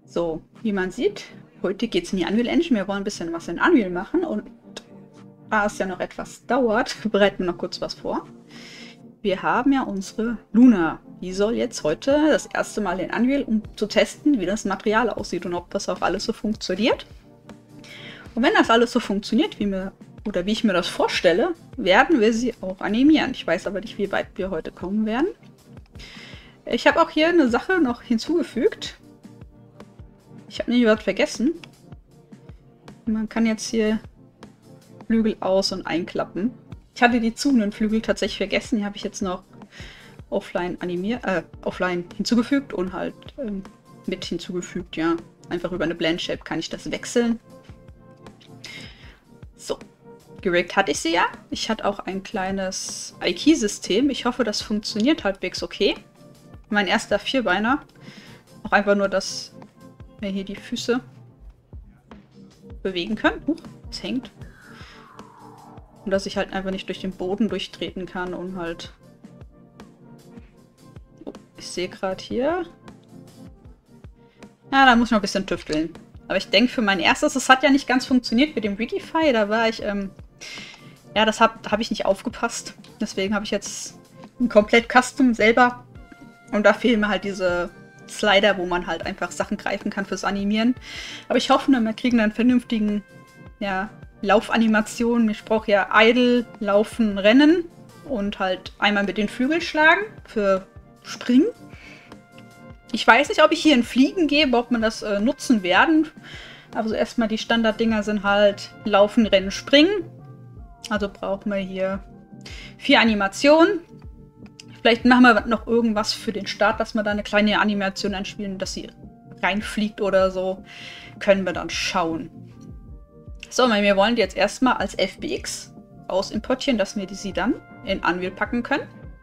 So, wie man sieht, heute geht es in die Unreal Engine. Wir wollen ein bisschen was in Unreal machen und da es ja noch etwas dauert, bereiten wir noch kurz was vor. Wir haben ja unsere Luna. Die soll jetzt heute das erste Mal in Unreal, um zu testen, wie das Material aussieht und ob das auch alles so funktioniert. Und wenn das alles so funktioniert, wie ich mir das vorstelle, werden wir sie auch animieren. Ich weiß aber nicht, wie weit wir heute kommen werden. Ich habe auch hier eine Sache noch hinzugefügt. Ich habe nämlich was vergessen. Man kann jetzt hier Flügel aus- und einklappen. Ich hatte die zuhenden Flügel tatsächlich vergessen. Die habe ich jetzt noch offline hinzugefügt und halt mit hinzugefügt, ja. Einfach über eine Blend Shape kann ich das wechseln. So, geriggt hatte ich sie ja. Ich hatte auch ein kleines iKey-System. Ich hoffe, das funktioniert halbwegs okay. Mein erster Vierbeiner. Auch einfach nur, dass wir hier die Füße bewegen können. Es hängt. Und dass ich halt einfach nicht durch den Boden durchtreten kann und halt... Oh, ich sehe gerade hier... Ja, da muss ich noch ein bisschen tüfteln. Aber ich denke, für mein erstes, das hat ja nicht ganz funktioniert mit dem Rigify. Da war ich, ja, das hab ich nicht aufgepasst. Deswegen habe ich jetzt ein komplett Custom selber. Und da fehlen mir halt diese Slider, wo man halt einfach Sachen greifen kann fürs Animieren. Aber ich hoffe, wir kriegen einen vernünftigen, ja, Laufanimationen. Ich brauche ja Idle, Laufen, Rennen und halt einmal mit den Flügeln schlagen für Springen. Ich weiß nicht, ob ich hier ein Fliegen gebe, ob man das nutzen werden. Also erstmal die Standarddinger sind halt Laufen, Rennen, Springen. Also brauchen wir hier 4 Animationen. Vielleicht machen wir noch irgendwas für den Start, dass wir da eine kleine Animation einspielen, dass sie reinfliegt oder so. Können wir dann schauen. So, wir wollen die jetzt erstmal als FBX ausimportieren, dass wir sie dann in Unreal packen können.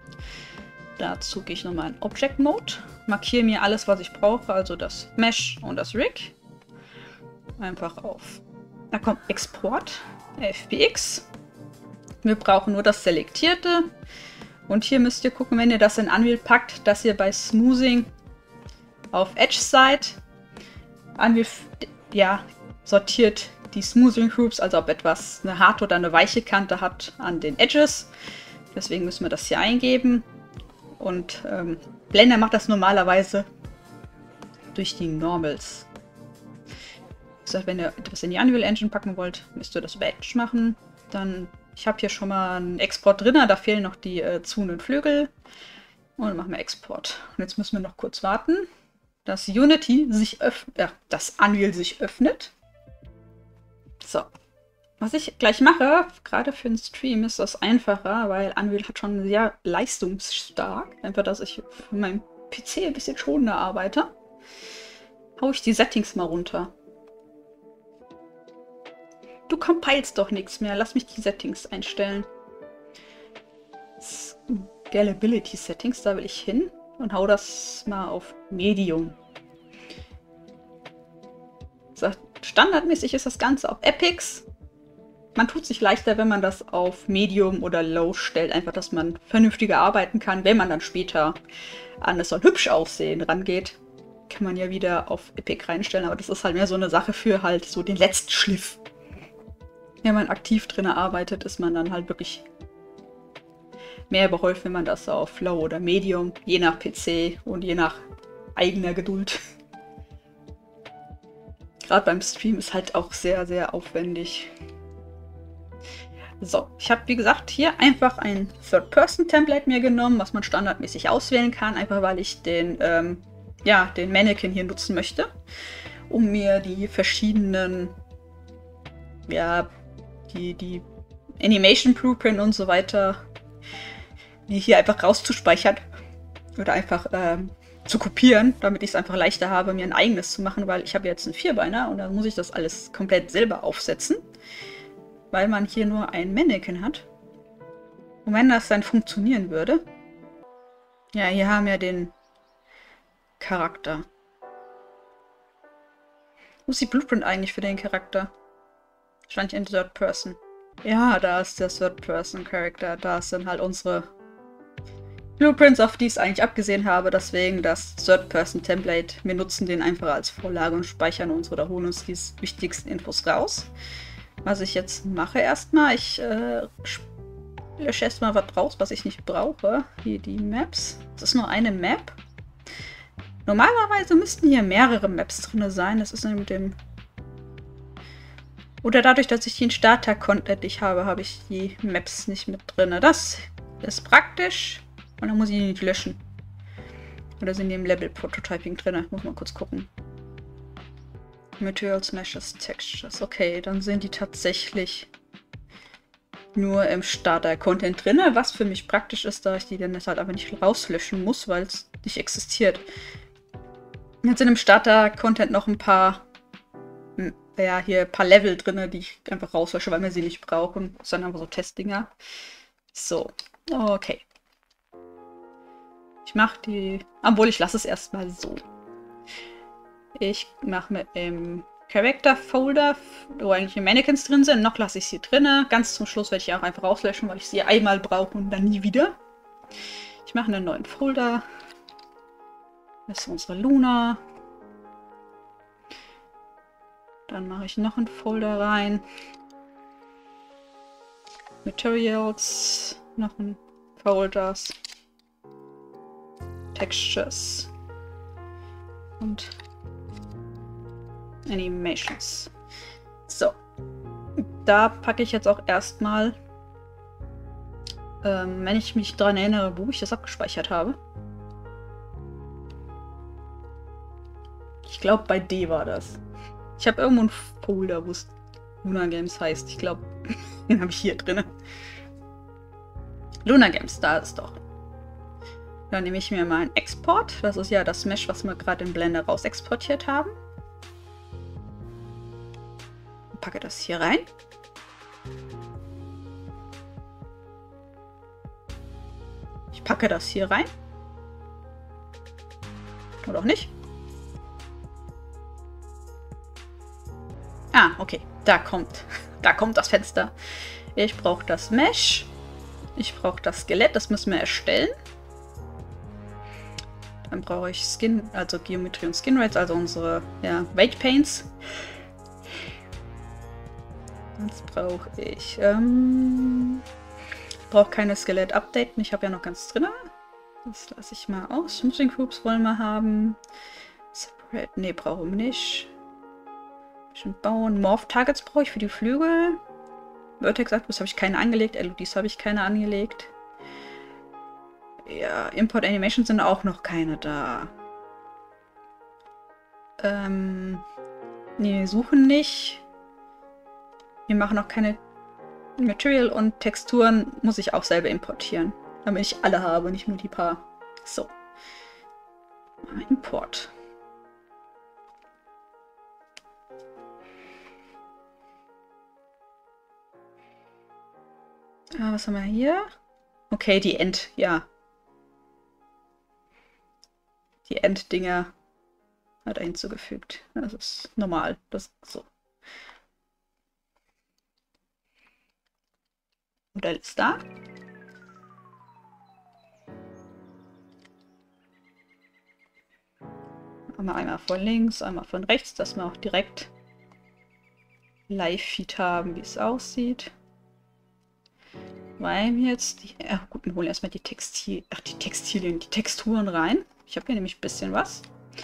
Dazu gehe ich nochmal in Object Mode. Markiere mir alles, was ich brauche, also das Mesh und das Rig. Einfach auf. Da kommt Export, FBX. Wir brauchen nur das Selektierte. Und hier müsst ihr gucken, wenn ihr das in Unreal packt, dass ihr bei Smoothing auf Edge seid. Unreal, ja, sortiert die Smoothing Groups, also ob etwas eine harte oder eine weiche Kante hat an den Edges. Deswegen müssen wir das hier eingeben. Und Blender macht das normalerweise durch die Normals. Das heißt, wenn ihr etwas in die Unreal Engine packen wollt, müsst ihr das über Edge machen. Dann, ich habe hier schon mal einen Export drin, da fehlen noch die zuhenden Flügel. Und dann machen wir Export. Und jetzt müssen wir noch kurz warten, dass Unity sich öffnet, dass Unreal sich öffnet. So. Was ich gleich mache, gerade für den Stream, ist das einfacher, weil Unreal hat schon sehr leistungsstark. Einfach, dass ich für meinen PC ein bisschen schonender arbeite. Hau ich die Settings mal runter. Du compilest doch nichts mehr. Lass mich die Settings einstellen. Scalability Settings, da will ich hin. Und hau das mal auf Medium. So, standardmäßig ist das Ganze auf Epics. Man tut sich leichter, wenn man das auf Medium oder Low stellt. Einfach, dass man vernünftiger arbeiten kann. Wenn man dann später an es soll hübsch aussehen rangeht, kann man ja wieder auf Epic reinstellen. Aber das ist halt mehr so eine Sache für halt so den letzten Schliff. Wenn man aktiv drin arbeitet, ist man dann halt wirklich mehr beholfen, wenn man das auf Low oder Medium, je nach PC und je nach eigener Geduld. Gerade beim Stream ist halt auch sehr, sehr aufwendig. So, ich habe wie gesagt hier einfach ein Third-Person-Template mir genommen, was man standardmäßig auswählen kann, einfach weil ich den Mannequin hier nutzen möchte, um mir die verschiedenen, ja, die Animation Blueprint und so weiter, die hier einfach rauszuspeichern oder einfach zu kopieren, damit ich es einfach leichter habe, mir ein eigenes zu machen, weil ich habe jetzt einen Vierbeiner und dann muss ich das alles komplett selber aufsetzen. Weil man hier nur ein Mannequin hat. Und wenn das dann funktionieren würde... Ja, hier haben wir den Charakter. Wo ist die Blueprint eigentlich für den Charakter? Wahrscheinlich in Third Person. Ja, da ist der Third Person Charakter. Da sind halt unsere Blueprints, auf die ich es eigentlich abgesehen habe, deswegen das Third-Person-Template. Wir nutzen den einfach als Vorlage und speichern uns oder holen uns die wichtigsten Infos raus. Was ich jetzt mache erstmal, ich lösche erstmal was raus, was ich nicht brauche. Hier die Maps. Das ist nur eine Map. Normalerweise müssten hier mehrere Maps drin sein. Das ist mit dem... Oder dadurch, dass ich den Starter-Content nicht habe, habe ich die Maps nicht mit drin. Das ist praktisch. Und dann muss ich die nicht löschen. Oder sind die im Level-Prototyping drin? Muss mal kurz gucken. Materials, Meshes, Textures. Okay, dann sind die tatsächlich nur im Starter-Content drin, was für mich praktisch ist, da ich die dann halt aber nicht rauslöschen muss, weil es nicht existiert. Jetzt sind im Starter-Content noch ein paar, ja, hier ein paar Level drin, die ich einfach rauslösche, weil wir sie nicht brauchen. Das sind einfach so Testdinger. So, okay. Ich mache die, obwohl ich lasse es erstmal so. Ich mache mit dem Character-Folder, wo eigentlich die Mannequins drin sind. Noch lasse ich sie drin. Ganz zum Schluss werde ich auch einfach rauslöschen, weil ich sie einmal brauche und dann nie wieder. Ich mache einen neuen Folder. Das ist unsere Luna. Dann mache ich noch einen Folder rein. Materials. Noch ein Folders. Textures. Und Animations. So. Da packe ich jetzt auch erstmal, wenn ich mich daran erinnere, wo ich das abgespeichert habe. Ich glaube, bei D war das. Ich habe irgendwo einen Folder, wo es Luna Games heißt. Ich glaube, den habe ich hier drin. Luna Games, da ist es doch. Dann nehme ich mir mal einen Export. Das ist ja das Mesh, was wir gerade in Blender raus exportiert haben. Packe das hier rein. Ich packe das hier rein. Oder auch nicht. Ah, okay. Da kommt das Fenster. Ich brauche das Mesh. Ich brauche das Skelett. Das müssen wir erstellen. Dann brauche ich Skin, also Geometrie und Skin Rates, also unsere Weight Paints. Das brauche ich. Brauche keine Skelett-Updaten. Ich habe ja noch ganz drin. Das lasse ich mal aus. Smoothing Groups wollen wir haben. Separate, ne, brauchen wir nicht. Bestimmt bauen. Morph Targets brauche ich für die Flügel. Vertex Attributes habe ich keine angelegt. LODs habe ich keine angelegt. Ja, Import Animations sind auch noch keine da. Nee, suchen nicht. Wir machen auch keine Material und Texturen muss ich auch selber importieren. Damit ich alle habe, nicht nur die paar. So. Import. Was haben wir hier? Okay, die End, ja. Die End-Dinger hat er hinzugefügt. Das ist normal. Das ist so. Modell ist da. Einmal von links, einmal von rechts, dass wir auch direkt Live-Feed haben, wie es aussieht. Weil wir jetzt die... gut, wir holen erstmal die Textilien, die Texturen rein. Ich habe hier nämlich ein bisschen was.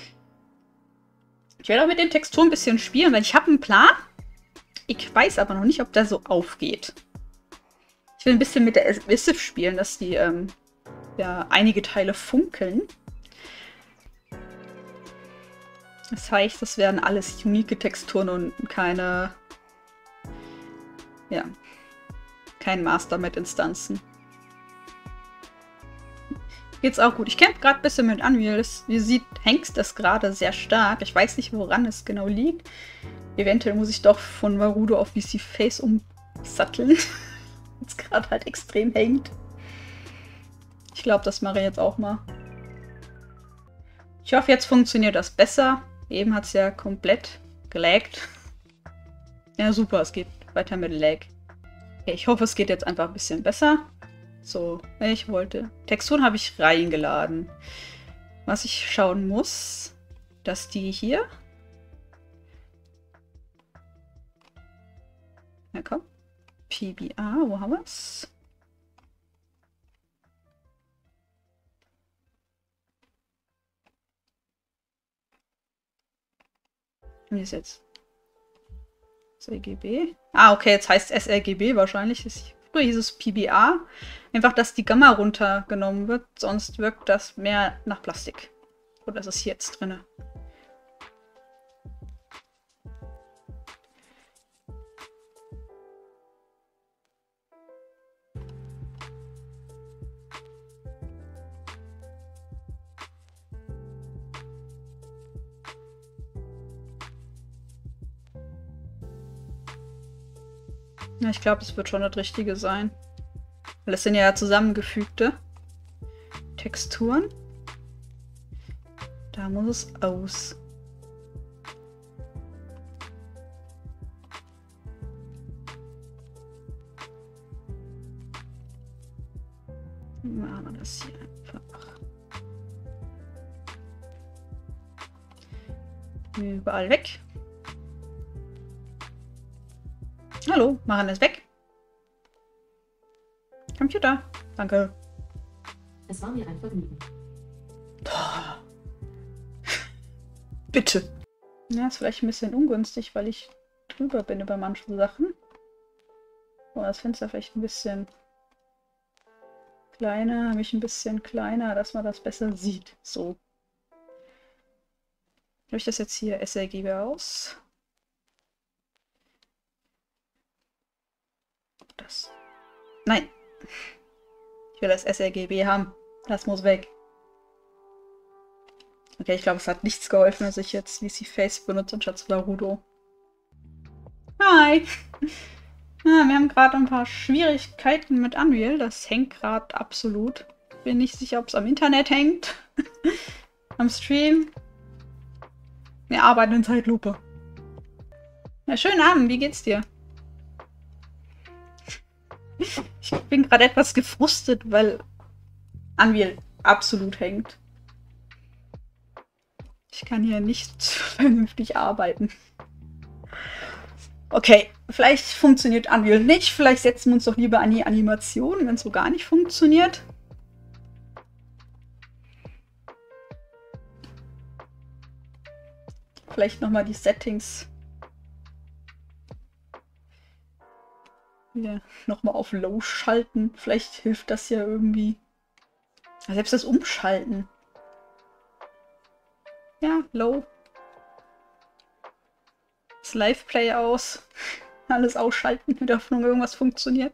Ich werde auch mit den Texturen ein bisschen spielen, weil ich habe einen Plan. Ich weiß aber noch nicht, ob der so aufgeht. Ich will ein bisschen mit der Emissive spielen, dass die ja einige Teile funkeln. Das heißt, das werden alles unique Texturen und keine... Ja. Kein Master mit Instanzen. Geht's auch gut. Ich kämpfe gerade ein bisschen mit Unreal. Wie sieht, hängt das gerade sehr stark. Ich weiß nicht, woran es genau liegt. Eventuell muss ich doch von Marudo auf VC Face umsatteln. Jetzt gerade halt extrem hängt. Ich glaube, das mache ich jetzt auch mal. Ich hoffe, jetzt funktioniert das besser. Eben hat es ja komplett gelaggt. Ja, super, es geht weiter mit Lag. Okay, ich hoffe, es geht jetzt einfach ein bisschen besser. So, ich wollte. Texturen habe ich reingeladen. Was ich schauen muss, dass die hier. Na komm. PBA, wo haben wir es? Wie ist jetzt? sRGB. Ah, okay, jetzt heißt es sRGB wahrscheinlich. Früher hieß es PBA. Einfach, dass die Gamma runtergenommen wird, sonst wirkt das mehr nach Plastik. Oder ist es hier jetzt drin? Ja, ich glaube, das wird schon das Richtige sein. Weil es sind ja zusammengefügte Texturen. Da muss es aus. Machen wir das hier einfach. Überall weg. Hallo, machen es weg. Computer, danke. Es war mir ein Vergnügen. Bitte. Ja, ist vielleicht ein bisschen ungünstig, weil ich drüber bin über manche Sachen. Oh, das Fenster vielleicht ein bisschen kleiner, habe ich ein bisschen kleiner, dass man das besser sieht. So. Habe ich das jetzt hier sRGB aus? Das. Nein. Ich will das sRGB haben. Das muss weg. Okay, ich glaube, es hat nichts geholfen, dass ich jetzt VC Face benutze anstatt Slarudo. Hi! Ja, wir haben gerade ein paar Schwierigkeiten mit Unreal. Das hängt gerade absolut. Bin nicht sicher, ob es am Internet hängt. Am Stream. Wir arbeiten in Zeitlupe. Ja, schönen Abend, wie geht's dir? Ich bin gerade etwas gefrustet, weil Unreal absolut hängt. Ich kann hier nicht vernünftig arbeiten. Okay, vielleicht funktioniert Unreal nicht. Vielleicht setzen wir uns doch lieber an die Animation, wenn es so gar nicht funktioniert. Vielleicht nochmal die Settings wieder nochmal auf Low schalten. Vielleicht hilft das ja irgendwie. Selbst das Umschalten. Ja, Low. Das Live-Play aus. Alles ausschalten, mit der Hoffnung, irgendwas funktioniert.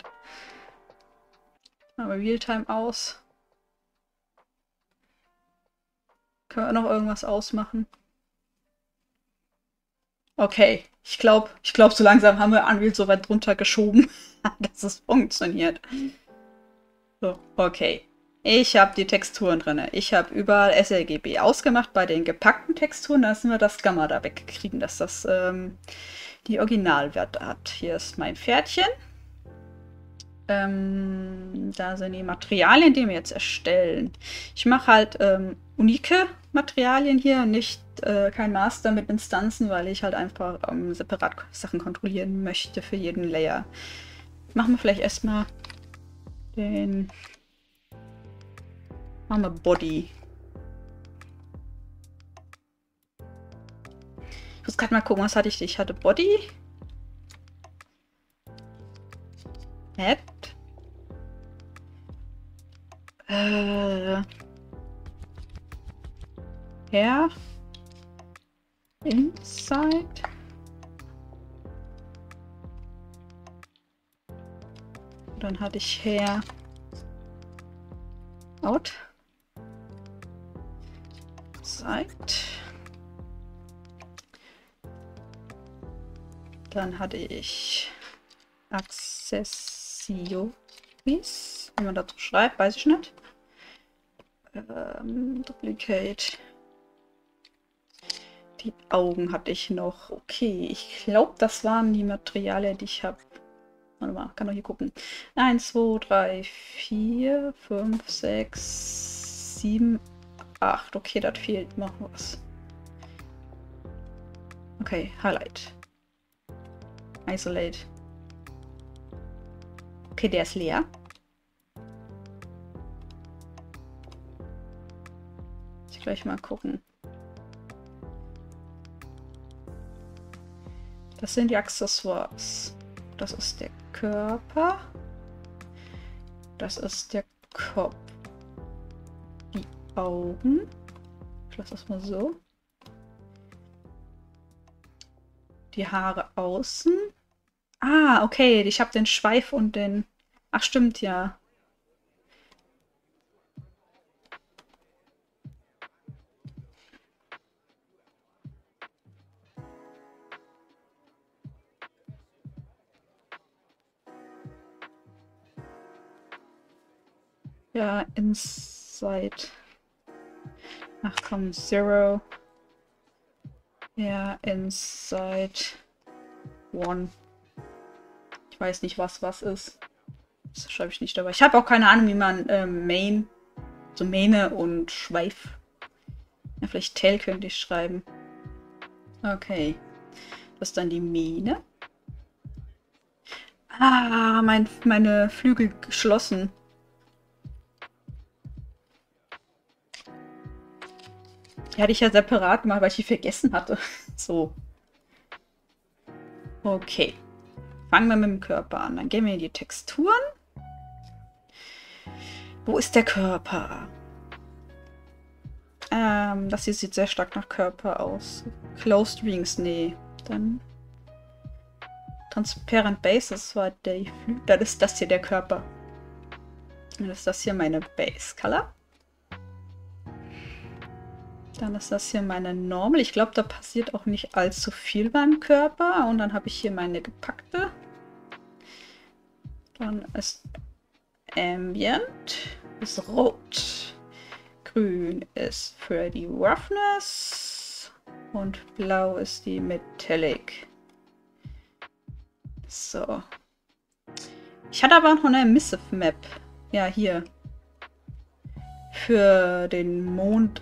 Aber Realtime aus. Können wir noch irgendwas ausmachen? Okay, ich glaube, so langsam haben wir Unreal so weit drunter geschoben, dass es funktioniert. So, okay. Ich habe die Texturen drin. Ich habe überall sRGB ausgemacht. Bei den gepackten Texturen, da sind wir das Gamma da wegkriegen, dass das die Originalwerte hat. Hier ist mein Pferdchen. Da sind die Materialien, die wir jetzt erstellen. Ich mache halt unike Materialien hier, nicht kein Master mit Instanzen, weil ich halt einfach separat Sachen kontrollieren möchte für jeden Layer. Machen wir vielleicht erstmal den... Machen wir Body. Ich muss gerade mal gucken, was hatte ich? Ich hatte Body. Head. Hair. Inside. Dann hatte ich Hair. Out. Side. Dann hatte ich Accessories. Wie man dazu schreibt, weiß ich nicht. Duplicate. Die Augen hatte ich noch. Okay, ich glaube, das waren die Materialien, die ich habe Warte mal, kann doch hier gucken. 1, 2, 3, 4, 5, 6, 7, 8. Okay, das fehlt noch was. Okay, Highlight. Isolate. Okay, der ist leer. Muss ich gleich mal gucken. Das sind die Accessoires. Das ist der Körper. Das ist der Kopf. Die Augen. Ich lasse das mal so. Die Haare außen. Ah, okay. Ich habe den Schweif und den... Ach, stimmt, ja. Ja, Inside. Ach komm, Zero. Ja, Inside. One. Ich weiß nicht, was ist. Das schreibe ich nicht dabei. Ich habe auch keine Ahnung, wie man Main, so Mähne und Schweif. Ja, vielleicht Tail könnte ich schreiben. Okay. Das ist dann die Mähne. Ah, meine Flügel geschlossen. Die hatte ich ja separat gemacht, weil ich die vergessen hatte. So. Okay. Fangen wir mit dem Körper an. Dann gehen wir in die Texturen. Wo ist der Körper? Das hier sieht sehr stark nach Körper aus. Closed Rings, nee. Dann Transparent Base, das war der Flügel. Dann ist das hier der Körper. Dann ist das hier meine Base Color. Dann ist das hier meine Normal. Ich glaube, da passiert auch nicht allzu viel beim Körper. Und dann habe ich hier meine gepackte. Dann ist Ambient. Ist rot. Grün ist für die Roughness. Und blau ist die Metallic. So. Ich hatte aber noch eine Emissive Map. Ja, hier. Für den Mond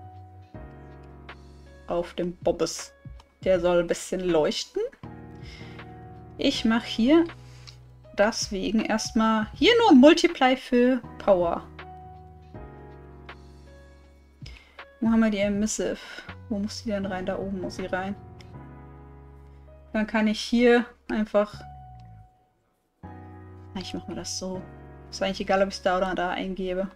auf dem Bobbes. Der soll ein bisschen leuchten. Ich mache hier deswegen erstmal hier nur Multiply für Power. Wo haben wir die Emissive? Wo muss die denn rein? Da oben muss sie rein. Dann kann ich hier einfach... Ich mache mal das so. Ist eigentlich egal, ob ich es da oder da eingebe.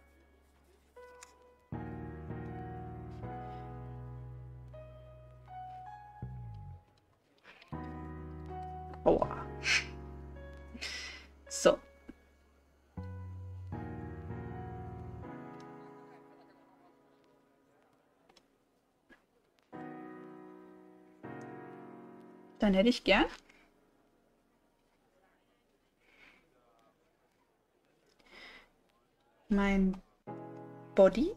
Aua. So. Dann hätte ich gern mein Body.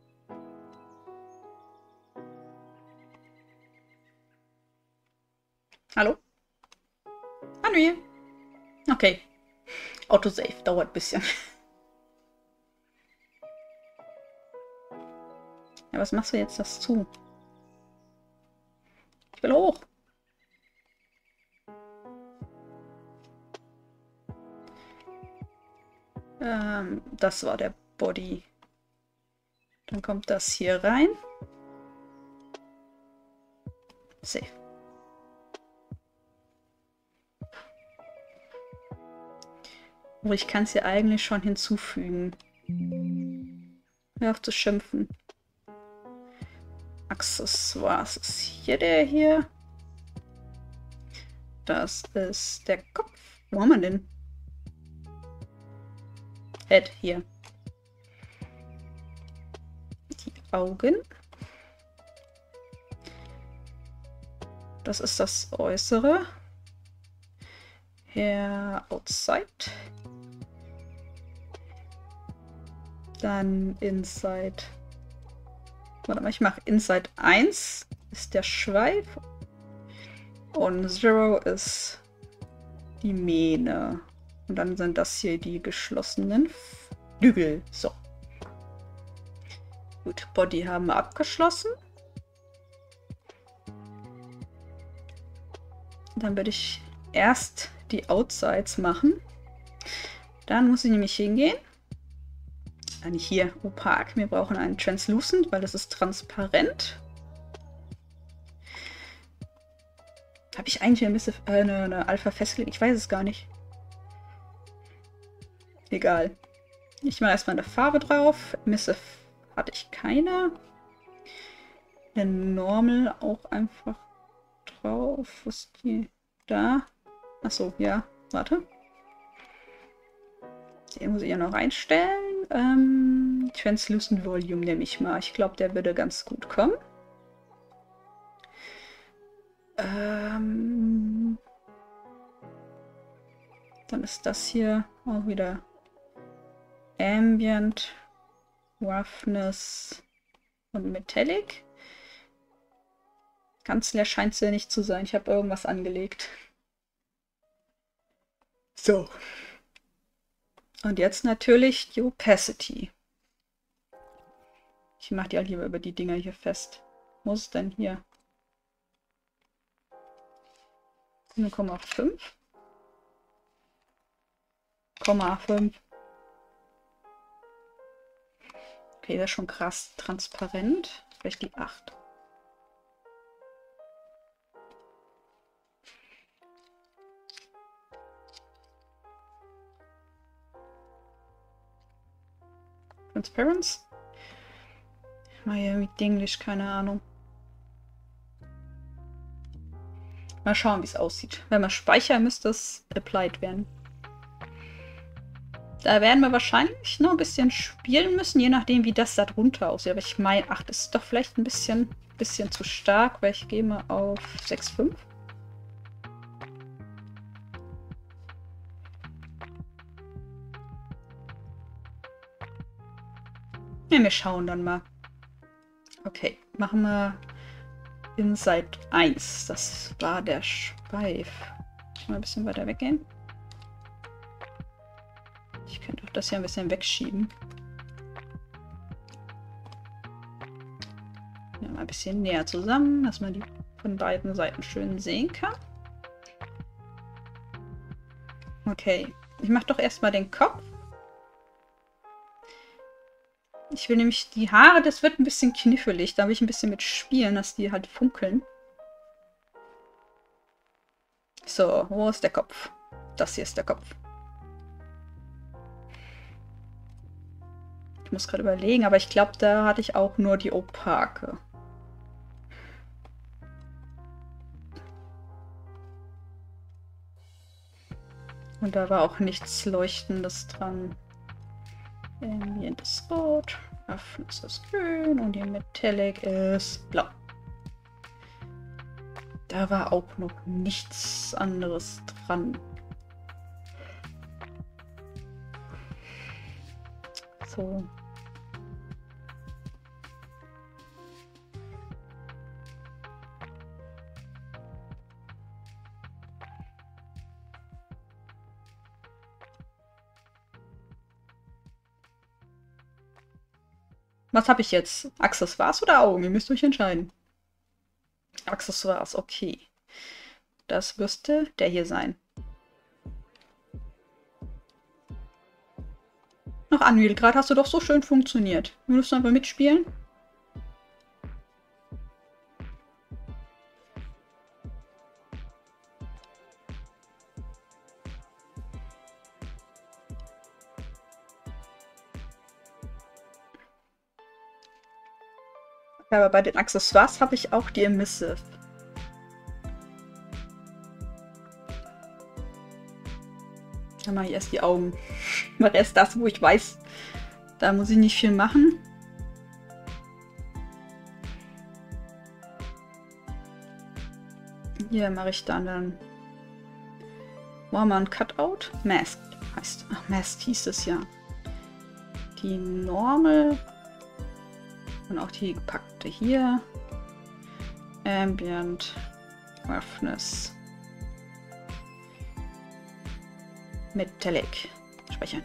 Hallo? Hallo. Okay. Autosave dauert ein bisschen. Ja, was machst du jetzt das zu? Ich will hoch. Das war der Body. Dann kommt das hier rein. Save. Oh, ich kann es hier eigentlich schon hinzufügen. Hör auf zu schimpfen. Accessoires ist hier der hier. Das ist der Kopf. Wo haben wir den? Head hier. Die Augen. Das ist das Äußere. Hier outside. Dann inside. Warte mal, ich mache inside 1 ist der Schweif. Und 0 ist die Mähne. Und dann sind das hier die geschlossenen Flügel. So. Gut, Body haben wir abgeschlossen. Dann würde ich erst die Outsides machen. Dann muss ich nämlich hingehen. Nicht hier, opak. Wir brauchen einen Translucent, weil das ist transparent. Habe ich eigentlich eine Alpha festgelegt? Ich weiß es gar nicht. Egal. Ich mache erstmal eine Farbe drauf. Missive hatte ich keine. Eine Normal auch einfach drauf. Wo ist die? Da. Achso, ja. Warte. Den muss ich ja noch einstellen. Translucent Volume nehme ich mal. Ich glaube, der würde ganz gut kommen. Dann ist das hier auch wieder Ambient, Roughness und Metallic. Ganz leer scheint es ja nicht zu sein. Ich habe irgendwas angelegt. So. Und jetzt natürlich die Opacity. Ich mache die halt lieber über die Dinger hier fest. Wo ist es denn hier? 0,5. 0,5. Okay, das ist schon krass transparent. Vielleicht die 8. Transparency? Miami Englisch, keine Ahnung. Mal schauen, wie es aussieht. Wenn wir speichern, müsste es applied werden. Da werden wir wahrscheinlich noch ein bisschen spielen müssen, je nachdem, wie das da drunter aussieht. Aber ich meine, 8 ist doch vielleicht ein bisschen zu stark, weil ich gehe mal auf 6,5. Ja, wir schauen dann mal. Okay, machen wir Inside 1. Das war der Schweif. Mal ein bisschen weiter weggehen. Ich könnte auch das hier ein bisschen wegschieben. Ja, mal ein bisschen näher zusammen, dass man die von beiden Seiten schön sehen kann. Okay, ich mache doch erstmal den Kopf. Ich will nämlich die Haare, das wird ein bisschen knifflig. Da will ich ein bisschen mit spielen, dass die halt funkeln. So, wo ist der Kopf? Das hier ist der Kopf. Ich muss gerade überlegen, aber ich glaube, da hatte ich auch nur die opake. Und da war auch nichts Leuchtendes dran. Ambient ist rot, Roughness ist grün und die Metallic ist blau. Da war auch noch nichts anderes dran. So. Was habe ich jetzt? Accessoires oder Augen? Ihr müsst euch entscheiden. Accessoires, okay. Das müsste der hier sein. Ach, Unreal, gerade hast du doch so schön funktioniert. Würdest du einfach mitspielen? Ja, aber bei den Accessoires habe ich auch die Emissive. Dann mache ich erst die Augen. Ich mache erst das, wo ich weiß, da muss ich nicht viel machen. Hier mache ich dann Warmer Cutout. Masked heißt. Ach, Masked hieß es ja. Die Normal. Und auch die gepackte hier. Ambient. Roughness. Metallic. Speichern.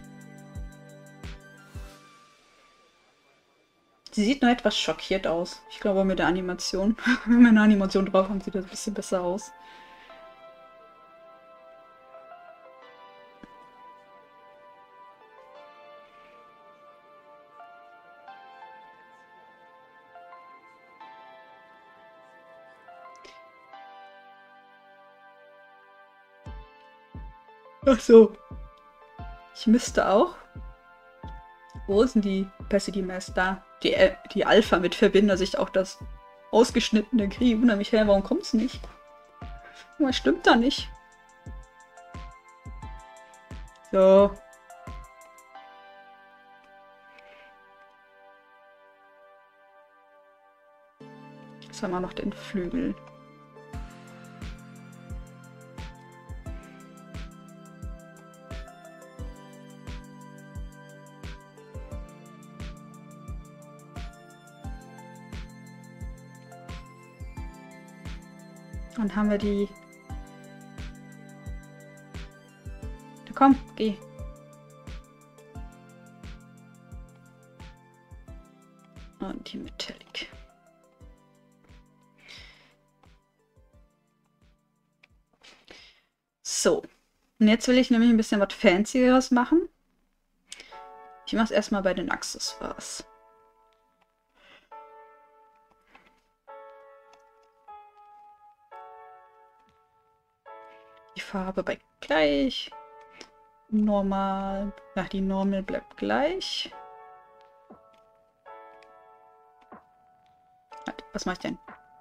Sie sieht nur etwas schockiert aus. Ich glaube mit der Animation. Wenn wir eine Animation drauf haben, sieht das ein bisschen besser aus. Ach so. Ich müsste auch. Wo sind die Opacity Mask da? Die Alpha mit verbinden, dass ich auch das ausgeschnittene kriege. Wundere mich, warum kommt es nicht? Was stimmt da nicht? So. Jetzt haben wir noch den Flügel. Dann haben wir die... Na komm, geh. Und die Metallic. So. Und jetzt will ich nämlich ein bisschen was Fancyeres machen. Ich mache es erstmal bei den Accessoires. Die Farbe bleibt gleich. Normal. Ach, die Normal bleibt gleich. Was mache ich denn?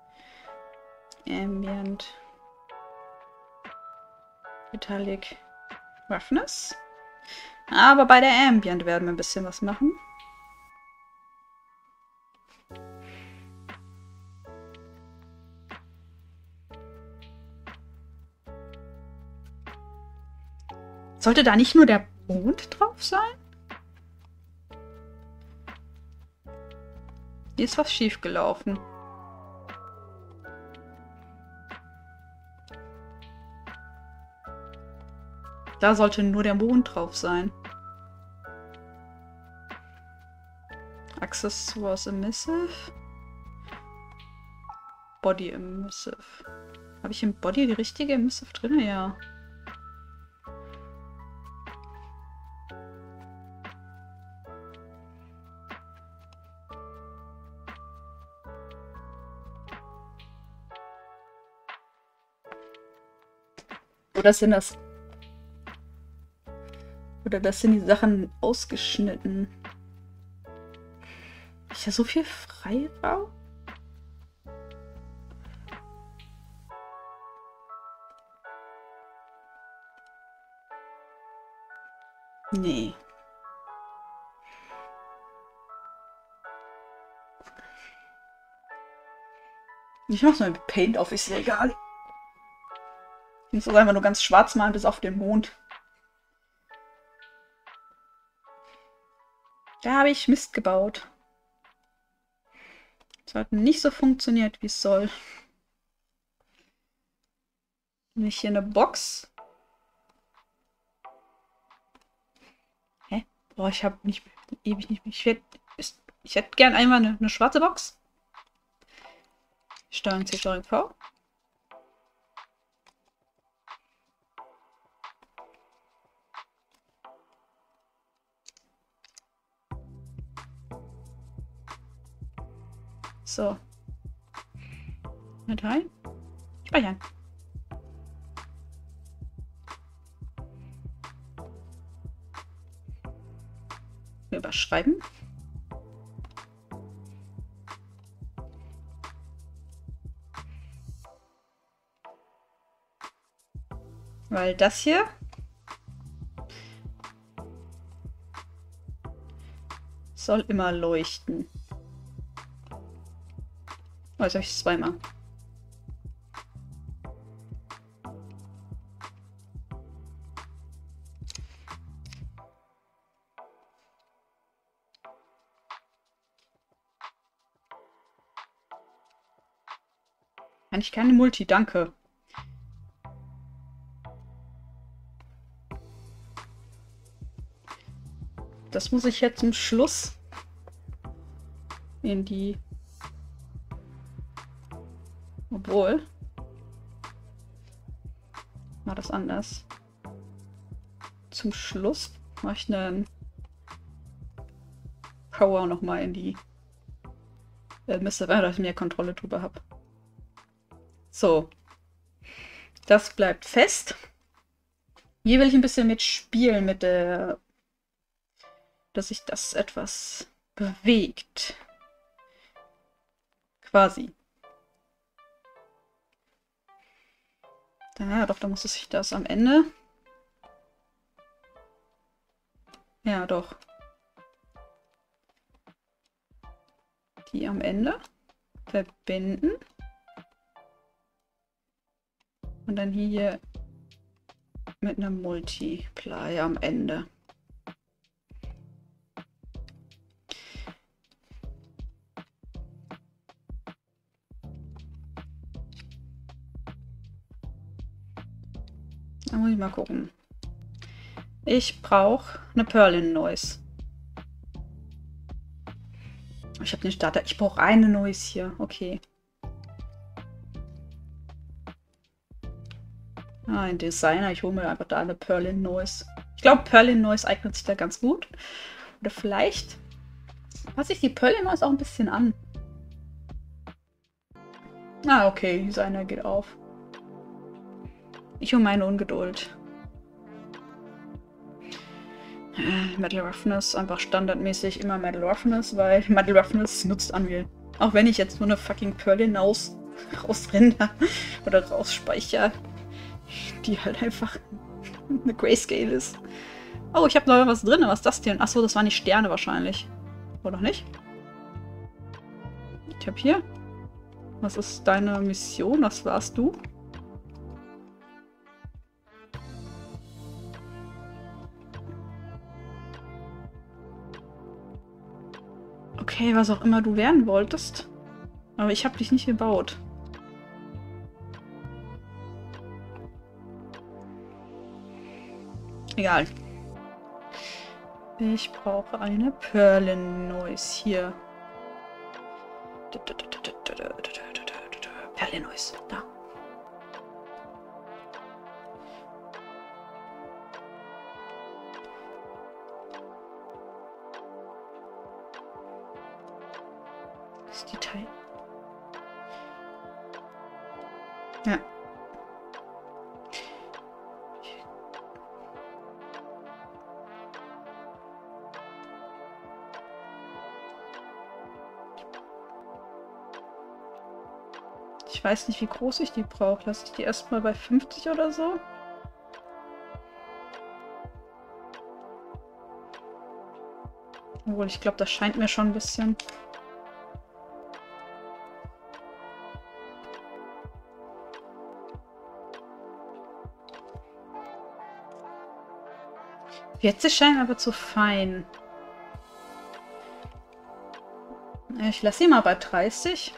Ambient. Metallic. Roughness. Aber bei der Ambient werden wir ein bisschen was machen. Sollte da nicht nur der Mond drauf sein? Hier ist was schief gelaufen. Da sollte nur der Mond drauf sein. Accessoires Emissive. Body Emissive. Habe ich im Body die richtige Emissive drin? Ja. Oder sind das... Oder das sind die Sachen ausgeschnitten. Ist ja so viel Freiraum? Nee. Ich mach's mal mit Paint auf, ist ja egal. Ich muss das einfach nur ganz schwarz malen bis auf den Mond. Da habe ich Mist gebaut. Das hat nicht so funktioniert, wie es soll. Nämlich hier eine Box. Hä? Boah, ich habe nicht ewig nicht. Ich hätte gern einmal eine schwarze Box. Steuerung C, Steuerung V. So. Datei. Speichern. Überschreiben. Weil das hier soll immer leuchten. Oh, jetzt habe ich es zweimal. Kann ich keine Multi, danke. das muss ich jetzt zum Schluss in die... Obwohl... War das anders? Zum Schluss mache ich einen Power nochmal in die Miste, weil ich mehr Kontrolle drüber habe. So. Das bleibt fest. Hier will ich ein bisschen mitspielen mit der... dass sich das etwas bewegt. Quasi. Ja, doch, da muss es sich das am Ende... Ja, doch. Die am Ende verbinden. Und dann hier mit einem Multiply am Ende. Da muss ich mal gucken. Ich brauche eine Perlin Noise. Ich habe den Starter. Ich brauche eine Noise hier. Okay. Ah, ein Designer. Ich hole mir einfach da eine Perlin Noise. Ich glaube, Perlin Noise eignet sich da ganz gut. Oder vielleicht passe ich die Perlin Noise auch ein bisschen an. Ah, okay. Designer geht auf. Ich um meine Ungeduld. Metal Roughness, einfach standardmäßig immer Metal Roughness, weil Metal Roughness nutzt Unreal. Auch wenn ich jetzt nur eine fucking Perlin rausrender oder rausspeichere, die halt einfach eine Grayscale ist. Oh, ich habe noch was drin. Was ist das denn? Achso, das waren die Sterne wahrscheinlich. Oder nicht? Ich habe hier. Was ist deine Mission? Was warst du? Okay, was auch immer du werden wolltest. Aber ich habe dich nicht gebaut. Egal. Ich brauche eine Perlin Noise hier. Perlin Noise, da. Das Detail. Ja. Ich weiß nicht, wie groß ich die brauche. Lass ich die erstmal bei 50 oder so? Obwohl, ich glaube, das scheint mir schon ein bisschen... Jetzt scheinen aber zu fein. Ich lasse sie mal bei 30.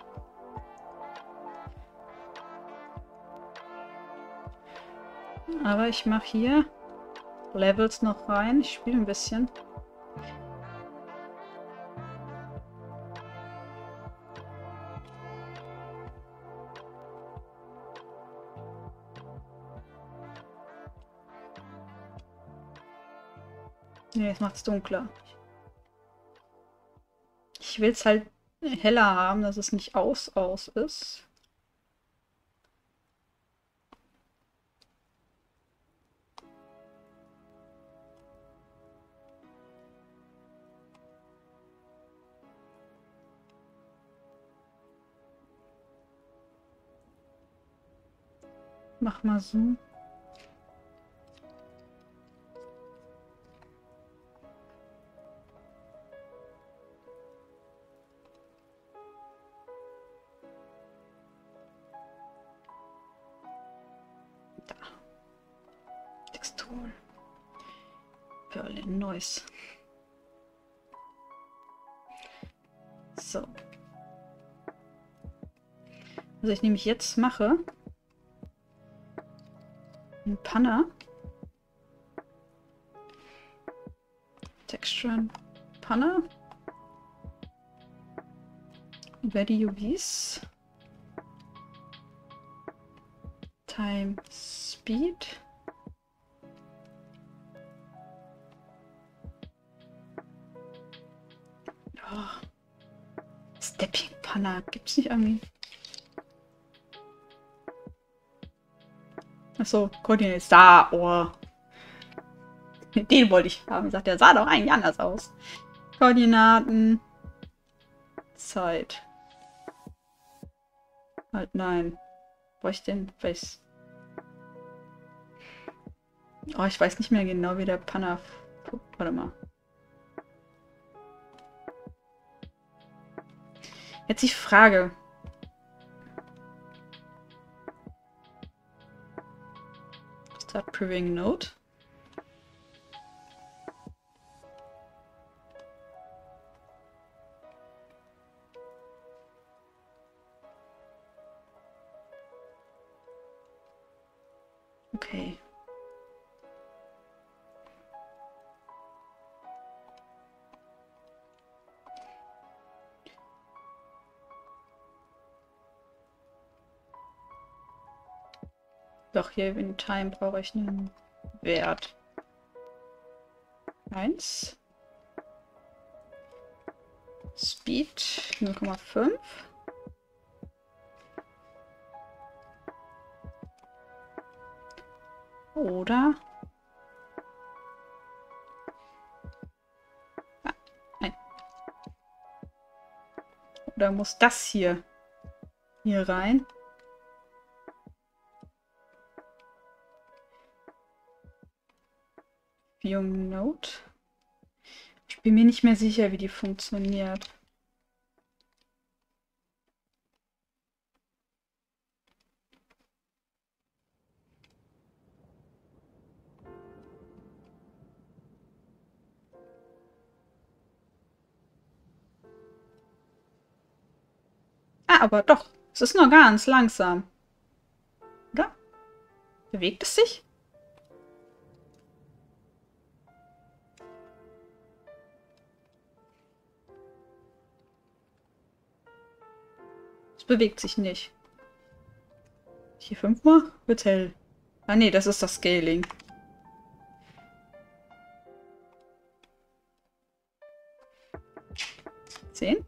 Aber ich mache hier Levels noch rein. Ich spiele ein bisschen. Nee, jetzt macht es dunkler. Ich will es halt heller haben, dass es nicht aus ist. Mach mal so. Da. Textur. Perlin Noise. So. Was ich nämlich jetzt mache, ein Panner. Texture. Restaurant Panna. Ready UVs. Time Speed. Oh. Stepping Panna. Gibt's nicht irgendwie? Achso, Coordinates. Da, oh. Den wollte ich haben. Sagt, der sah doch eigentlich anders aus. Koordinaten. Zeit. Halt, nein. Wo ich denn? Weiß. Oh, ich weiß nicht mehr genau, wie der Panna. Warte mal. Jetzt die Frage. Start previewing node. Okay. Doch, hier in Time brauche ich einen Wert. 1. Speed 0,5. Oder... Ah, nein. Oder muss das hier rein? Viewing Node. Ich bin mir nicht mehr sicher, wie die funktioniert. Ah, aber doch. Es ist nur ganz langsam. Oder? Bewegt es sich? Es bewegt sich nicht. Hier 5-mal? Wird hell. Ah nee, das ist das Scaling. Sehen?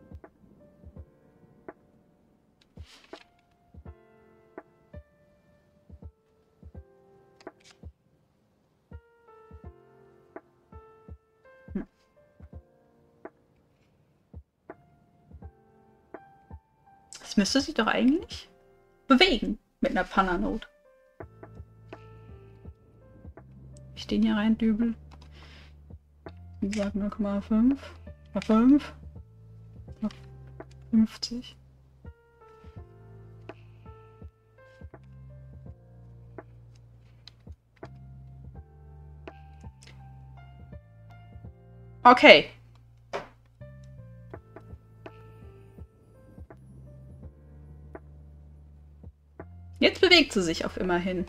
Das müsste sich doch eigentlich bewegen mit einer Panna-Node. Ich den hier rein dübel. Wie gesagt 0,5. 5. 50. Okay. Jetzt bewegt sie sich auf immerhin.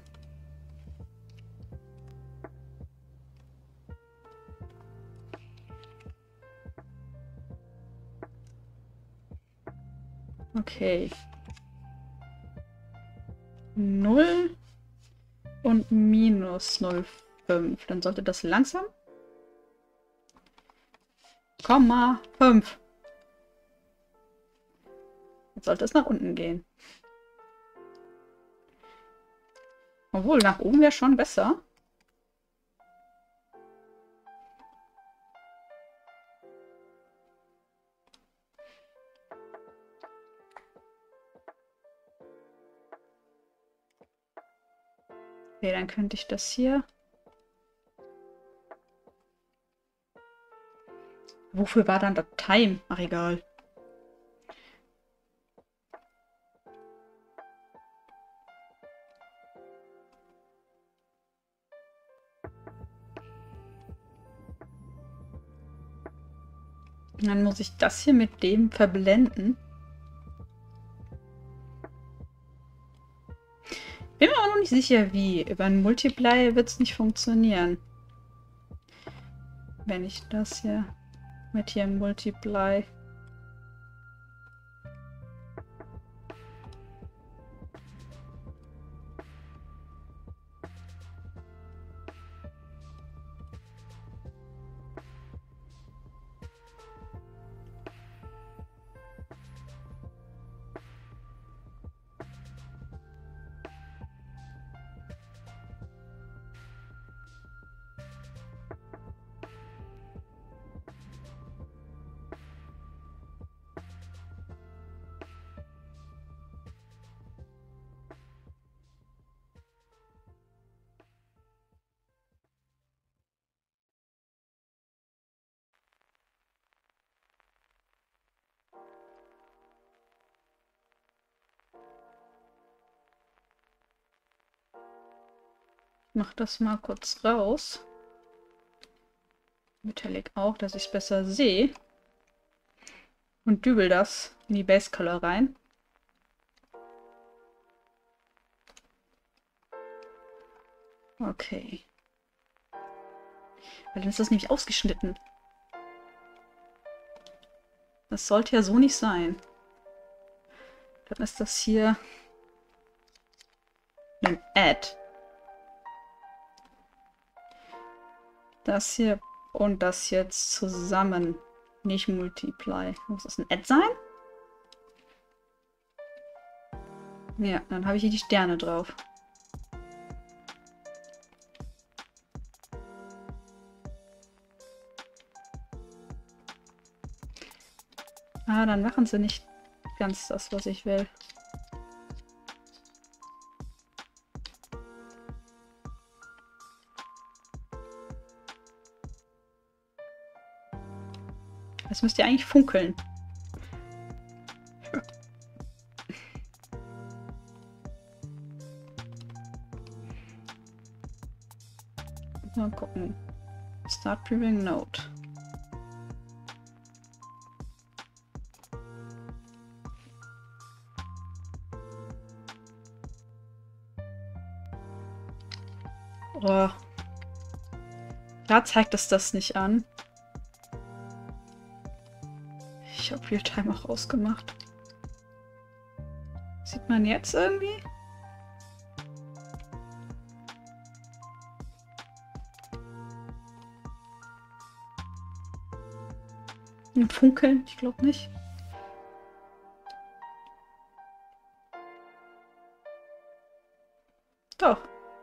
Okay. 0 und minus 0,5. Dann sollte das langsam. Komma 5. Jetzt sollte es nach unten gehen. Obwohl, nach oben wäre schon besser. Okay, dann könnte ich das hier... Wofür war dann das Time? Ach, egal. Und dann muss ich das hier mit dem verblenden. Bin mir auch noch nicht sicher, wie. Über einen Multiply wird es nicht funktionieren. Wenn ich das hier mit hier Multiply. Ich mach das mal kurz raus. Metallic auch, dass ich es besser sehe. Und dübel das in die Base Color rein. Okay. Weil dann ist das nämlich ausgeschnitten. Das sollte ja so nicht sein. Dann ist das hier ein Add. Das hier und das jetzt zusammen. Nicht Multiply. Muss das ein Add sein? Ja, dann habe ich hier die Sterne drauf. Ah, dann machen sie nicht ganz das, was ich will. Das müsst ihr eigentlich funkeln. Mal gucken. Start Previewing Node. Oh. Da zeigt es das nicht an. Ich habe Realtime auch ausgemacht. Sieht man jetzt irgendwie? Ein Funkeln? Ich glaube nicht. Doch.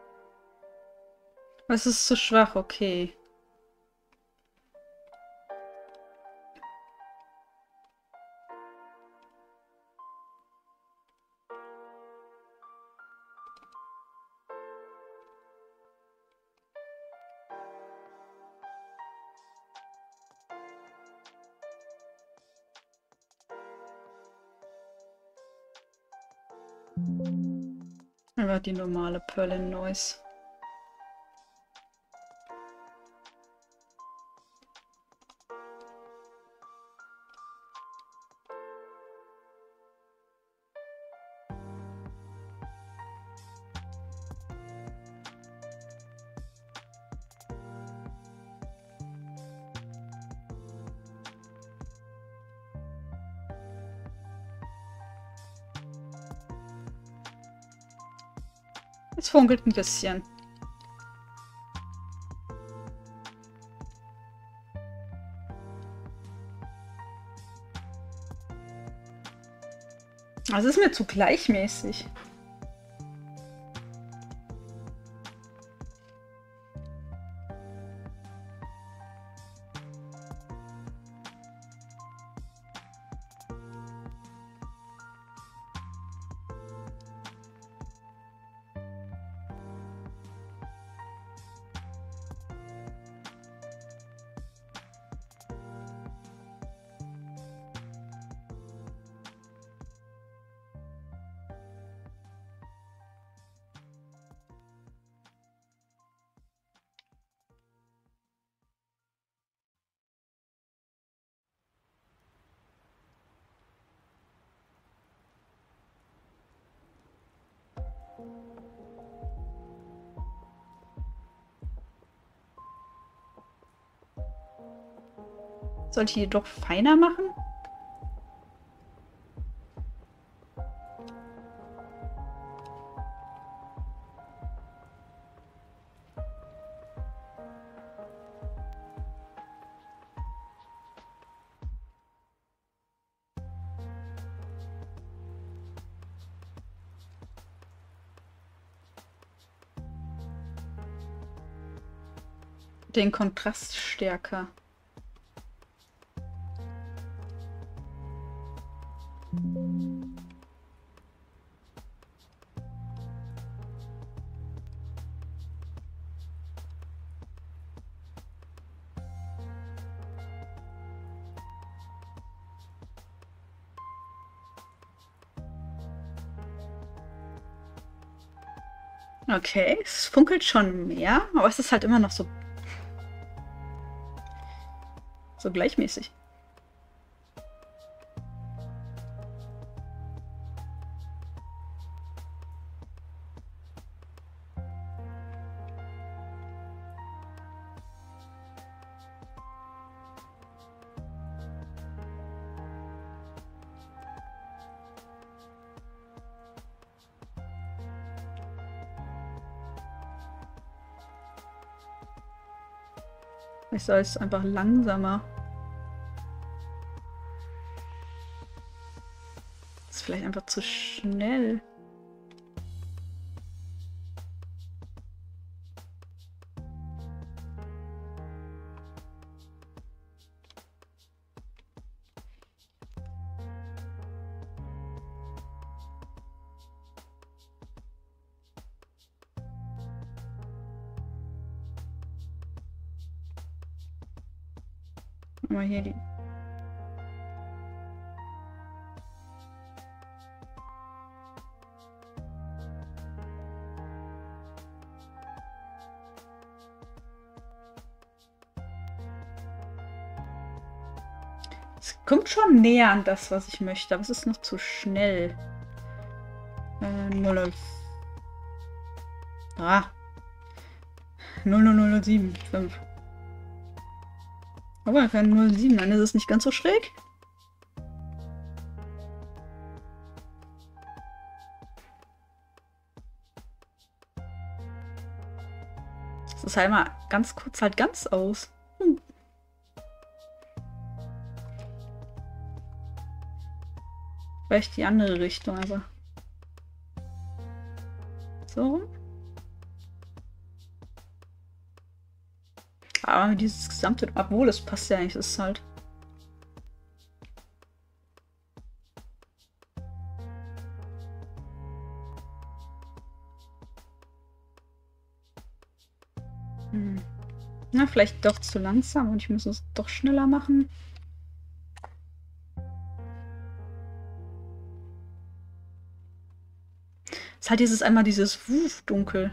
Es ist zu schwach, okay. Einfach die normale Perlin Noise. Es funkelt ein bisschen. Also es ist mir zu gleichmäßig. Soll ich die doch feiner machen? Den Kontrast stärker. Okay, es funkelt schon mehr, aber es ist halt immer noch so gleichmäßig. Ich soll es einfach langsamer. Das ist vielleicht einfach zu schnell. Mal hier die. Es kommt schon näher an das, was ich möchte, aber es ist noch zu schnell. 0. Ah. 00075. Aber kein 07, dann ist es nicht ganz so schräg. Das ist halt mal ganz kurz halt ganz aus. Vielleicht die andere Richtung, aber. So. Aber dieses gesamte, obwohl es passt ja nicht, es ist halt. Na, vielleicht doch zu langsam und ich muss es doch schneller machen. Es ist halt dieses einmal dieses Wuf-Dunkel.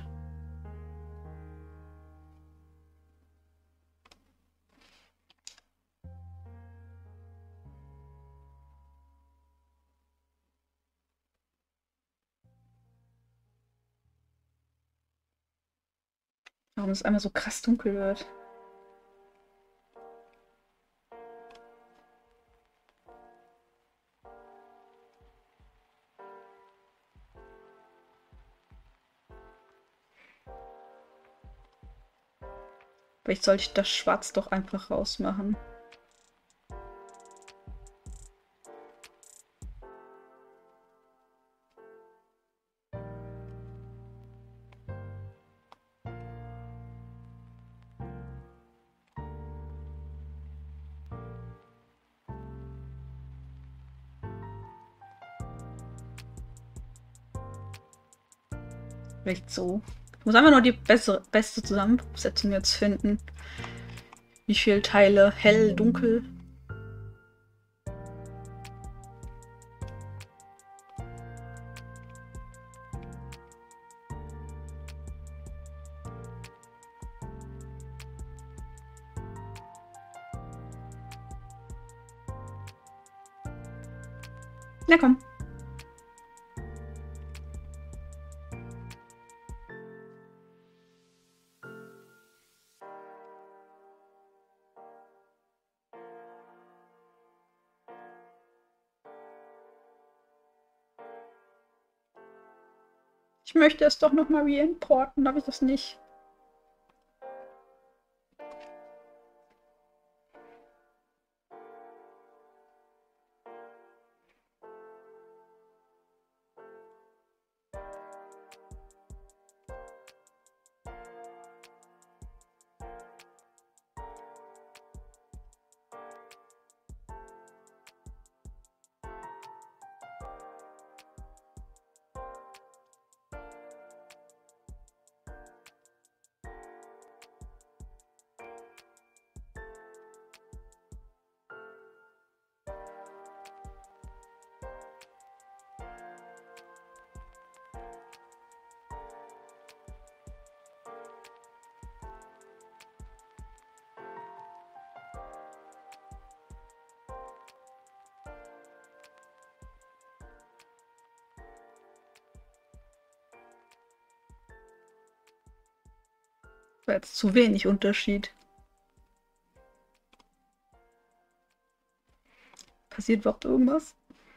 Warum es einmal so krass dunkel wird. Vielleicht sollte ich das Schwarz doch einfach rausmachen. Vielleicht so. Ich muss einfach nur die beste Zusammensetzung jetzt finden. Wie viele Teile? Hell, dunkel. Na komm. Ich möchte es doch nochmal reimporten, darf ich das nicht? War jetzt zu wenig Unterschied. Passiert überhaupt irgendwas?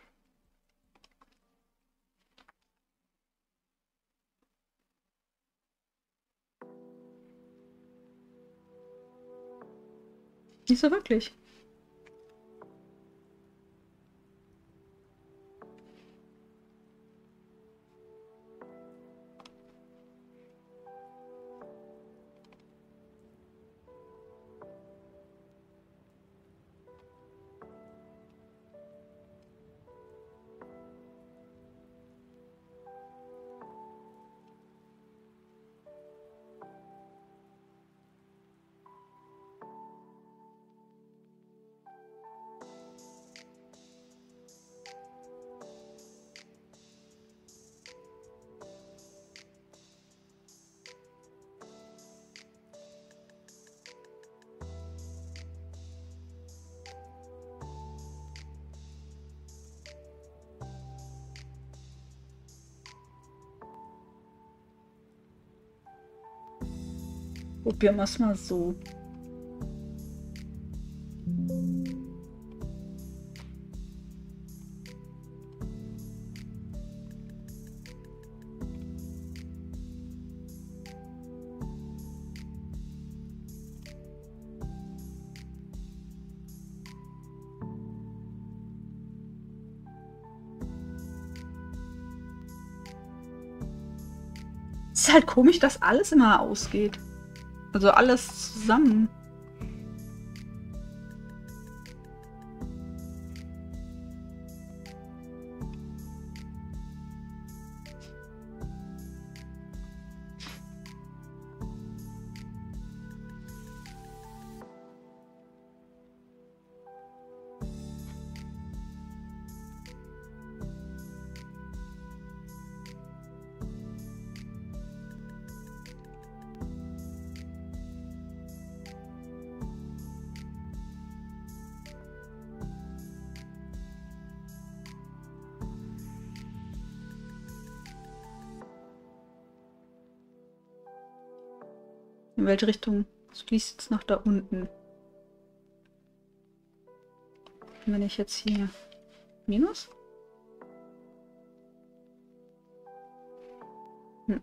Nicht so wirklich. Probieren wir es mal so. Es ist halt komisch, dass alles immer ausgeht. Also alles zusammen. In welche Richtung? Es fließt jetzt nach da unten. Und wenn ich jetzt hier Minus? Hm.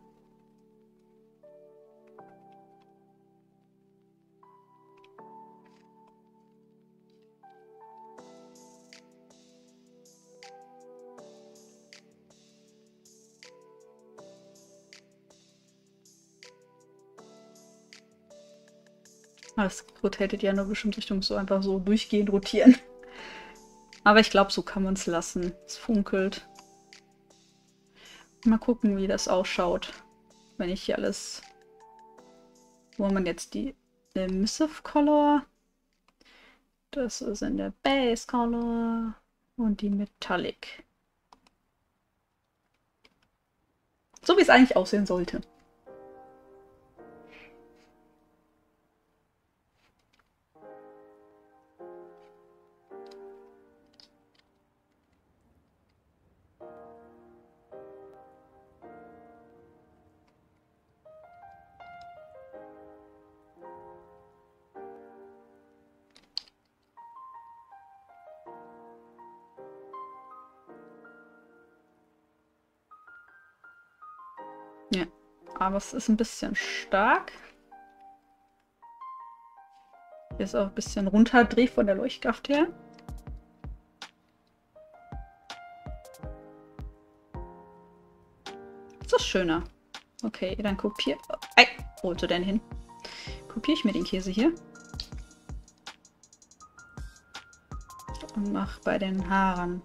Das rotiert ja nur bestimmte Richtung, so einfach so durchgehend rotieren. Aber ich glaube, so kann man es lassen. Es funkelt. Mal gucken, wie das ausschaut, wenn ich hier alles... Wo haben wir jetzt die Emissive Color? Das ist in der Base Color und die Metallic. So wie es eigentlich aussehen sollte. Ja, aber es ist ein bisschen stark. Hier ist auch ein bisschen runterdreht von der Leuchtkraft her. Das ist schöner. Okay, dann kopiere... Ei, wo willst du denn hin? Kopiere ich mir den Käse hier. Und mach bei den Haaren.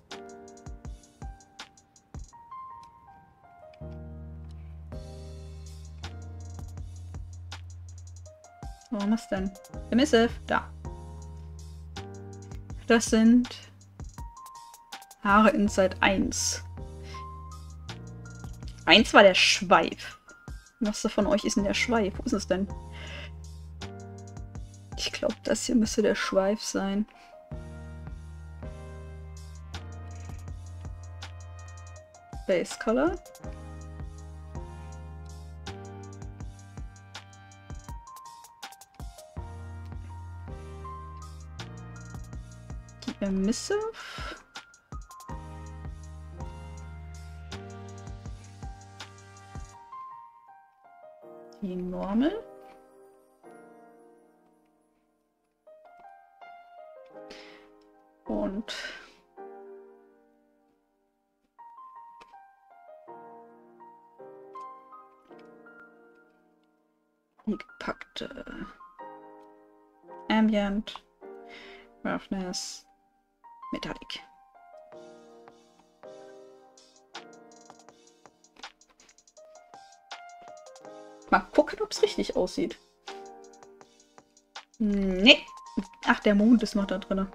Warum ist denn? Emissive, da. Das sind Haare Inside 1. 1 war der Schweif. Was von euch ist denn der Schweif? Wo ist es denn? Ich glaube, das hier müsste der Schweif sein. Base Color. Die Emissive. Die Normal. Und die gepackte Ambient, Roughness, Metallic. Mal gucken, ob es richtig aussieht. Nee. Ach, der Mond ist noch da drin.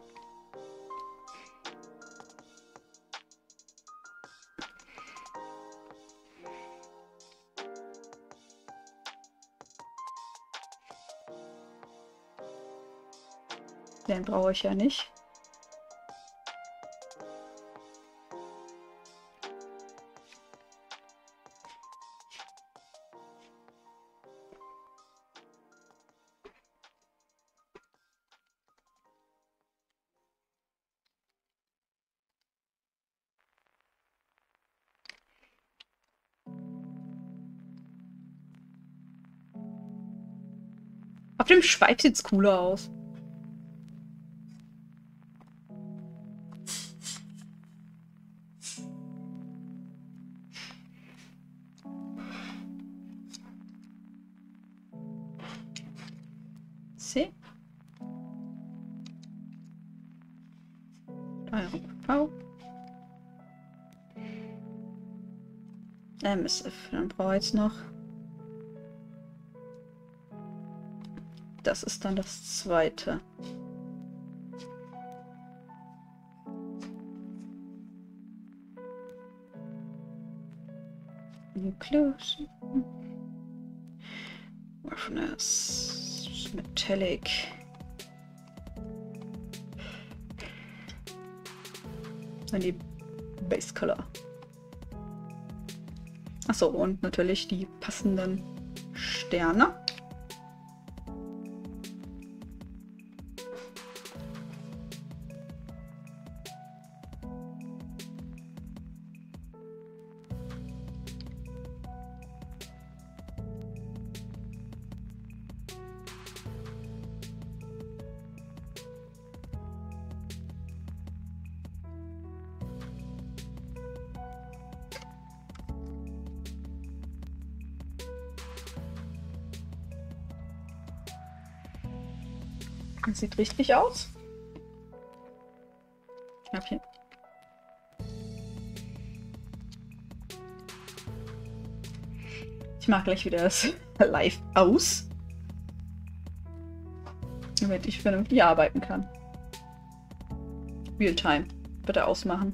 Den brauche ich ja nicht. Auf dem Schweif sieht es cooler aus. C. V. Emissive. Dann brauche ich jetzt noch. Das ist dann das zweite. Inclusion. Roughness. Metallic. Dann die Base Color. Achso, und natürlich die passenden Sterne. Das sieht richtig aus. Knapp hier. Ich mache gleich wieder das Live aus, damit ich vernünftig arbeiten kann. Realtime. Bitte ausmachen.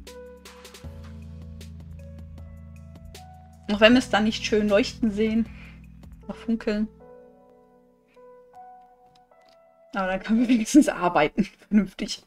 Auch wenn wir es dann nicht schön leuchten sehen. Noch funkeln. Aber dann können wir wenigstens arbeiten. Vernünftig.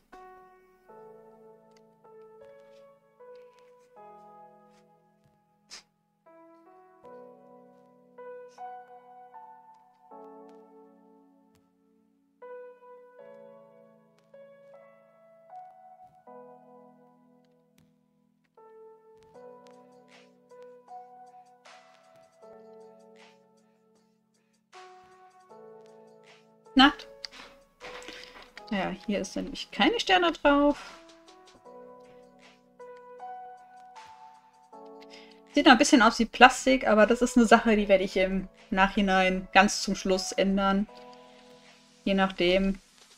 Na? Ja, hier ist nämlich keine Sterne drauf. Sieht noch ein bisschen aus wie Plastik, aber das ist eine Sache, die werde ich im Nachhinein ganz zum Schluss ändern. Je nachdem,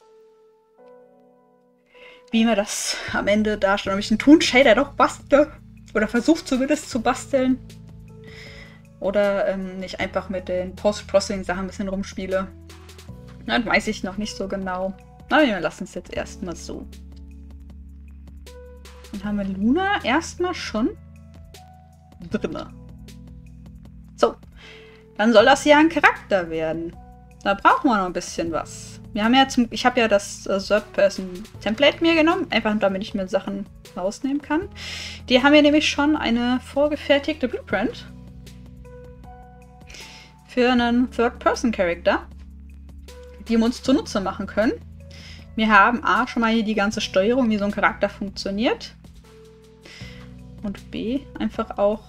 wie mir das am Ende darstellt. Ob ich einen Toon-Shader doch bastle. Oder versuche zumindest zu basteln. Oder nicht einfach mit den Post-Processing-Sachen ein bisschen rumspiele. Das weiß ich noch nicht so genau. Aber wir lassen es jetzt erstmal so. Dann haben wir Luna erstmal schon drinne. So. Dann soll das ja ein Charakter werden. Da brauchen wir noch ein bisschen was. Wir haben ja ich habe ja das Third-Person-Template mir genommen, einfach damit ich mir Sachen rausnehmen kann. Die haben ja nämlich schon eine vorgefertigte Blueprint für einen Third-Person-Charakter, die wir uns zunutze machen können. Wir haben A, schon mal hier die ganze Steuerung, wie so ein Charakter funktioniert. Und B, einfach auch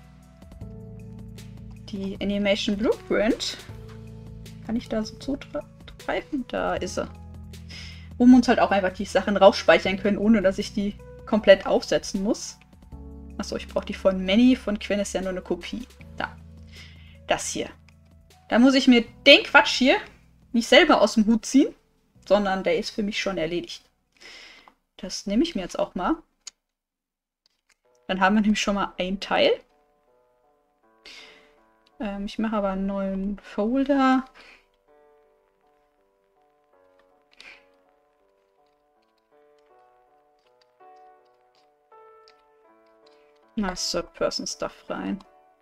die Animation Blueprint. Kann ich da so zugreifen? Da ist sie. Wo wir uns halt auch einfach die Sachen rausspeichern können, ohne dass ich die komplett aufsetzen muss. Achso, ich brauche die von Manny. Von Quen ist ja nur eine Kopie. Da. Das hier. Da muss ich mir den Quatsch hier nicht selber aus dem Hut ziehen, sondern der ist für mich schon erledigt. Das nehme ich mir jetzt auch mal. Dann haben wir nämlich schon mal ein Teil. Ich mache aber einen neuen Folder. Na, Third-Person-Stuff rein.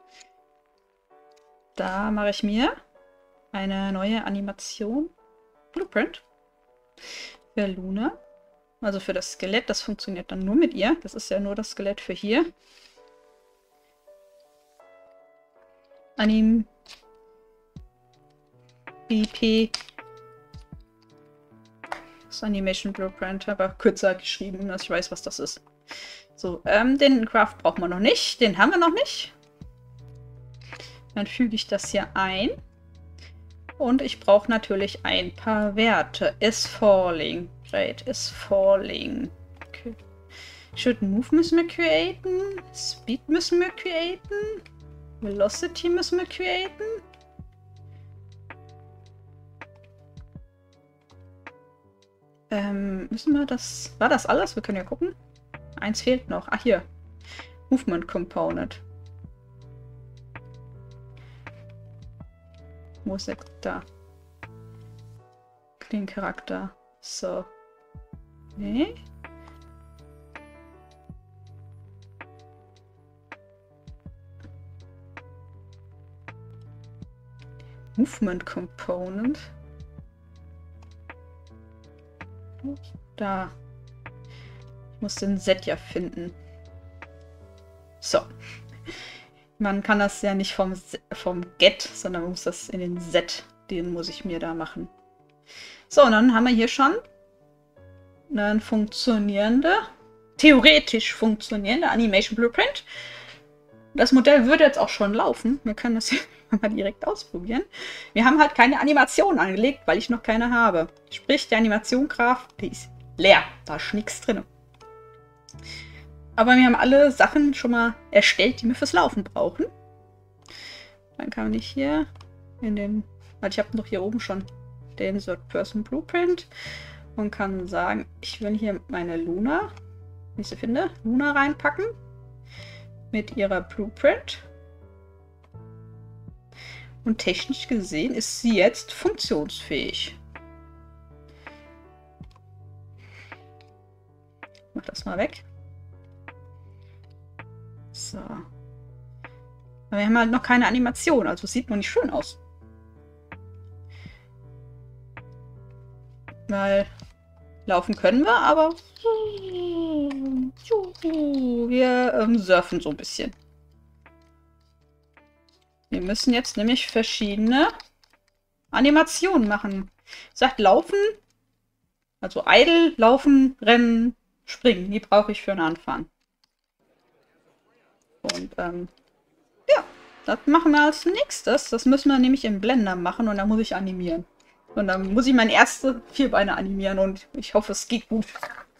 Da mache ich mir eine neue Animation. Blueprint. Für Luna. Also für das Skelett. Das funktioniert dann nur mit ihr. Das ist ja nur das Skelett für hier. Anim. BP. Das ist Animation Blueprint. Aber kürzer geschrieben, dass ich weiß, was das ist. So, den Craft brauchen wir noch nicht. Den haben wir noch nicht. Dann füge ich das hier ein. Und ich brauche natürlich ein paar Werte. Is falling. Rate is falling. Okay. Should move müssen wir createn. Speed müssen wir createn. Velocity müssen wir createn. Müssen wir das... War das alles? Wir können ja gucken. Eins fehlt noch. Ach, hier. Movement Component. Wo ist der? Da. Clean Charakter. So. Nee. Movement Component. Da. Ich muss den Set ja finden. So. Man kann das ja nicht vom Get, sondern man muss das in den Set. Den muss ich mir da machen. So, und dann haben wir hier schon eine funktionierende, theoretisch funktionierende Animation Blueprint. Das Modell würde jetzt auch schon laufen. Wir können das hier mal direkt ausprobieren. Wir haben halt keine Animation angelegt, weil ich noch keine habe. Sprich, die Animation Graph, die ist leer. Da ist nichts drin. Aber wir haben alle Sachen schon mal erstellt, die wir fürs Laufen brauchen. Dann kann ich hier in den... Weil ich habe doch hier oben schon den Third-Person Blueprint. Und kann sagen, ich will hier meine Luna, wie ich sie finde, Luna reinpacken. Mit ihrer Blueprint. Und technisch gesehen ist sie jetzt funktionsfähig. Ich mach das mal weg. So. Aber wir haben halt noch keine Animation, also sieht noch nicht schön aus. Weil laufen können wir, aber wir surfen so ein bisschen. Wir müssen jetzt nämlich verschiedene Animationen machen. Sagt laufen, also idle, laufen, rennen, springen. Die brauche ich für den Anfang. Und ja, das machen wir als nächstes. Das müssen wir nämlich im Blender machen und da muss ich animieren. Und dann muss ich meine erste Vierbeine animieren und ich hoffe, es geht gut.